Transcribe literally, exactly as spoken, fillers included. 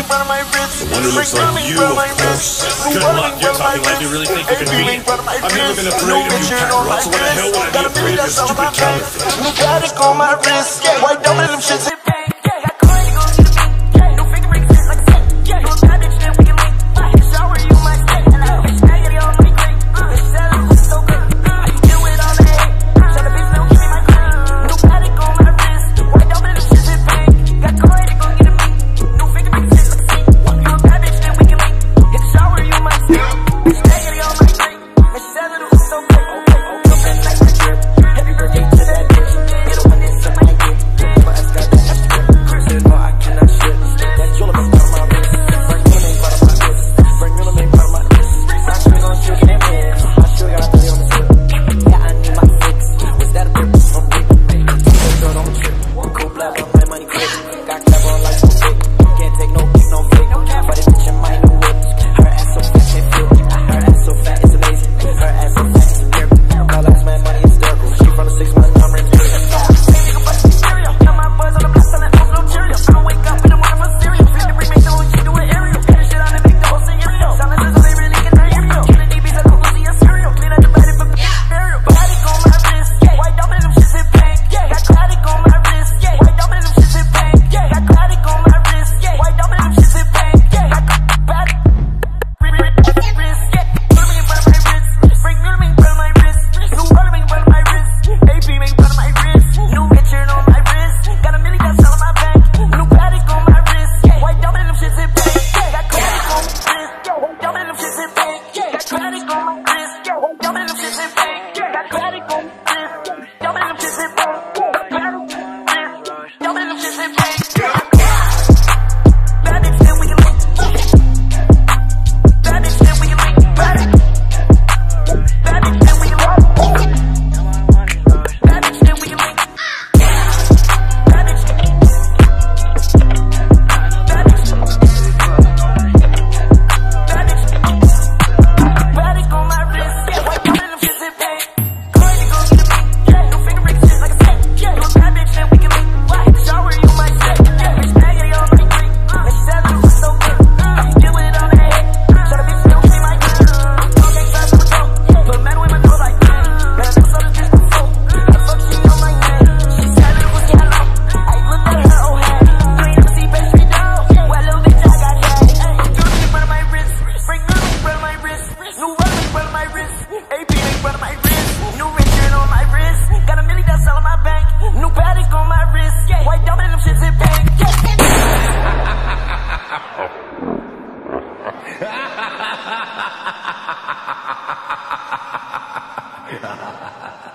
The one who looks like you, of course. Good luck, you're talking like you really think you can beat me. I've never been afraid of you, Kakarot, so why the hell would I be afraid of your stupid counterfeit? New Patek on my wrist, white diamond in them shits. Ha ha ha ha.